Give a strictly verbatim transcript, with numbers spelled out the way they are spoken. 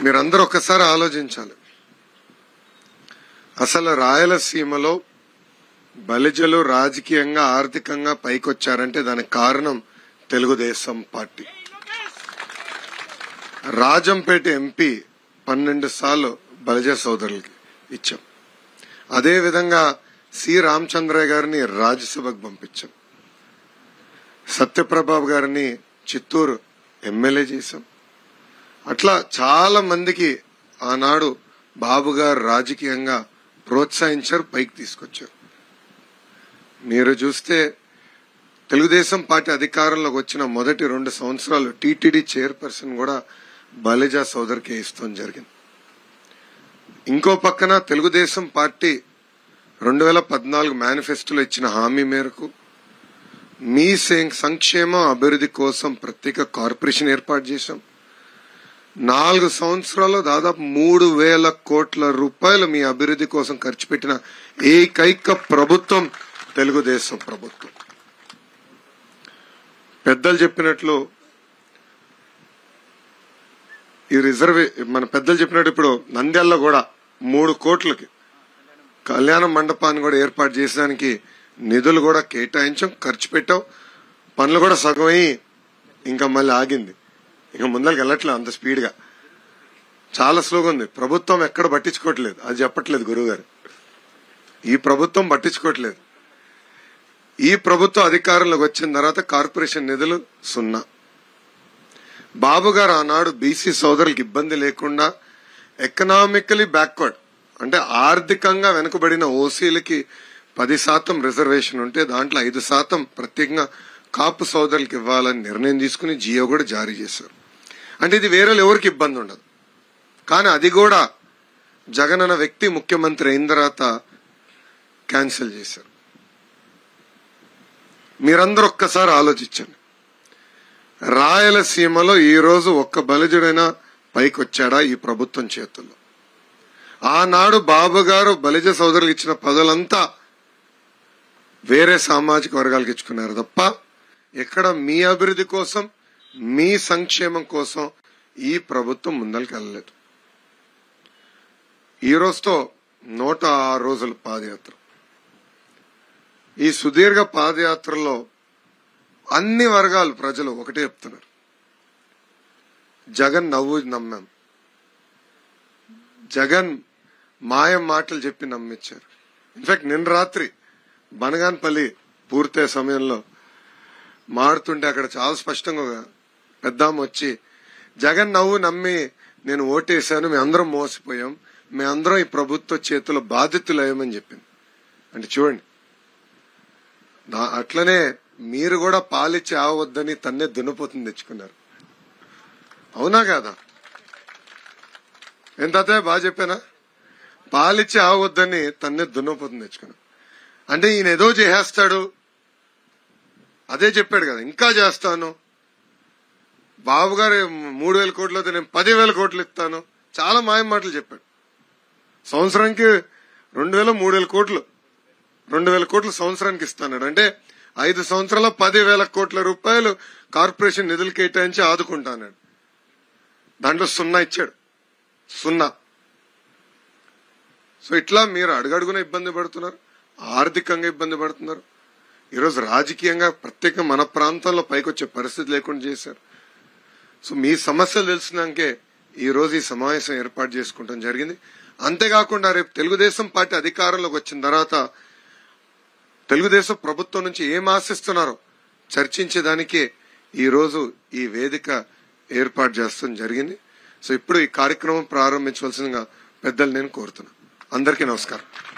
మీరందరూ ఒక్కసారి ఆలోచించాలి. అసలు రాయలసీమలో బలిజలు రాజకీయంగా ఆర్థికంగా పైకొచ్చారంటే దానికి కారణం తెలుగుదేశం పార్టీ. రాజంపేట ఎంపీ పన్నెండు సార్లు బలిజ సోదరులకి ఇచ్చాం. అదే విధంగా సి రామచంద్రయ్య గారిని రాజ్యసభకు పంపించాం. సత్యప్రభాబ్ గారిని చిత్తూరు ఎమ్మెల్యే చేశాం. అట్లా చాలా మందికి ఆనాడు బాబు గారు రాజకీయంగా ప్రోత్సహించారు, పైకి తీసుకొచ్చారు. మీరు చూస్తే తెలుగుదేశం పార్టీ అధికారంలోకి వచ్చిన మొదటి రెండు సంవత్సరాలు టీటీడీ చైర్పర్సన్ కూడా బలిజ సోదరికి ఇస్తాం జరిగింది. ఇంకో పక్కన తెలుగుదేశం పార్టీ రెండు వేల పద్నాలుగు మేనిఫెస్టోలో ఇచ్చిన హామీ మేరకు మీ సంక్షేమ అభివృద్ధి కోసం ప్రత్యేక కార్పొరేషన్ ఏర్పాటు చేశాం. నాలుగు సంవత్సరాల్లో దాదాపు మూడు వేల కోట్ల రూపాయలు మీ అభివృద్ధి కోసం ఖర్చు పెట్టిన ఏకైక ప్రభుత్వం తెలుగుదేశం ప్రభుత్వం. పెద్దలు చెప్పినట్లు ఈ రిజర్వే మన పెద్దలు చెప్పినట్టు ఇప్పుడు నంద్యాలలో కూడా మూడు కోట్లకి కళ్యాణ మండపాన్ని కూడా ఏర్పాటు చేసడానికి నిధులు కూడా కేటాయించాం, ఖర్చు పెట్టాం. పనులు కూడా సగం అయ్యి ఇంకా మళ్ళీ ఆగింది. ఇంకా ముందరికి వెళ్ళట్లేదు అంత స్పీడ్ గా, చాలా స్లోగా ఉంది. ప్రభుత్వం ఎక్కడ పట్టించుకోవట్లేదు, అది చెప్పట్లేదు గురువు గారు. ఈ ప్రభుత్వం పట్టించుకోవట్లేదు. ఈ ప్రభుత్వం అధికారంలోకి వచ్చిన తర్వాత కార్పొరేషన్ నిధులు సున్నా. బాబు గారు ఆనాడు బీసీ సోదరులకు ఇబ్బంది లేకుండా ఎకనామికలీ బ్యాక్వర్డ్ అంటే ఆర్థికంగా వెనుకబడిన ఓసీలకి పది శాతం రిజర్వేషన్ ఉంటే దాంట్లో ఐదు శాతం ప్రత్యేకంగా కాపు సోదరులకు ఇవ్వాలని నిర్ణయం తీసుకుని జియో కూడా జారీ చేశారు. అంటే ఇది వేరే ఎవరికి ఇబ్బంది ఉండదు. కానీ అది కూడా జగన్ అన్న వ్యక్తి ముఖ్యమంత్రి అయిన తర్వాత క్యాన్సిల్ చేశారు. మీరందరూ ఒక్కసారి ఆలోచించండి. రాయలసీమలో ఈ రోజు ఒక్క బలిజుడైనా పైకి వచ్చాడా ఈ ప్రభుత్వం చేతుల్లో? ఆనాడు బాబు గారు బలిజ సోదరులకు ఇచ్చిన పదవులంతా వేరే సామాజిక వర్గాలకు ఇచ్చుకున్నారు తప్ప ఎక్కడ మీ అభివృద్ధి కోసం మీ సంక్షేమం కోసం ఈ ప్రభుత్వం ముందరికి వెళ్ళలేదు. ఈ రోజుతో నూట ఆరు రోజుల పాదయాత్ర. ఈ సుదీర్ఘ పాదయాత్రలో అన్ని వర్గాలు ప్రజలు ఒకటే చెప్తున్నారు, జగన్ నవ్వు నమ్మాం, జగన్ మాయం మాటలు చెప్పి నమ్మించారు. ఇన్ఫాక్ట్ నిన్న రాత్రి బనగాన్పల్లి పూర్తయ్యే సమయంలో మాడుతుంటే అక్కడ చాలా స్పష్టంగా పెద్దామ వచ్చి జగన్ నవ్వు నమ్మి నేను ఓటేశాను, మేము అందరం మోసపోయాం, మేమందరం ఈ ప్రభుత్వ చేతుల బాధితులయ్యామని చెప్పింది. అంటే చూడండి, అట్లనే మీరు కూడా పాలిచ్చి ఆవద్దని తన్నే దున్నపోతుంది తెచ్చుకున్నారు. అవునా కాదా? ఎంత బాగా చెప్పానా? పాలిచ్చి ఆవద్దని తన్నే దున్నపోతుంది తెచ్చుకున్నాను. అంటే ఈయన ఏదో చేసేస్తాడు, అదే చెప్పాడు కదా, ఇంకా చేస్తాను. బాబు గారు మూడు వేల కోట్లు అయితే నేను పదివేల కోట్లు ఇస్తాను, చాలా మాయం మాటలు చెప్పాడు. సంవత్సరానికి రెండు వేల మూడు వేల కోట్లు రెండు వేల కోట్లు సంవత్సరానికి ఇస్తాడు. అంటే ఐదు సంవత్సరాల పదివేల కోట్ల రూపాయలు కార్పొరేషన్ నిధులు కేటాయించి ఆదుకుంటాన్నాడు. దాంట్లో సున్నా ఇచ్చాడు, సున్నా. సో ఇట్లా మీరు అడుగడుగున ఇబ్బంది పడుతున్నారు, ఆర్థికంగా ఇబ్బంది పడుతున్నారు. ఈరోజు రాజకీయంగా ప్రత్యేకంగా మన ప్రాంతంలో పైకి వచ్చే పరిస్థితి లేకుండా చేశారు. సో మీ సమస్యలు తెలిసినాకే ఈ రోజు ఈ సమావేశం ఏర్పాటు చేసుకోవడం జరిగింది. అంతేకాకుండా రేపు తెలుగుదేశం పార్టీ అధికారంలోకి వచ్చిన తర్వాత తెలుగుదేశం ప్రభుత్వం నుంచి ఏం ఆశిస్తున్నారో చర్చించేదానికే ఈ రోజు ఈ వేదిక ఏర్పాటు చేస్తాం జరిగింది. సో ఇప్పుడు ఈ కార్యక్రమం ప్రారంభించవలసిందిగా పెద్దలు నేను కోరుతున్నాను. అందరికీ నమస్కారం.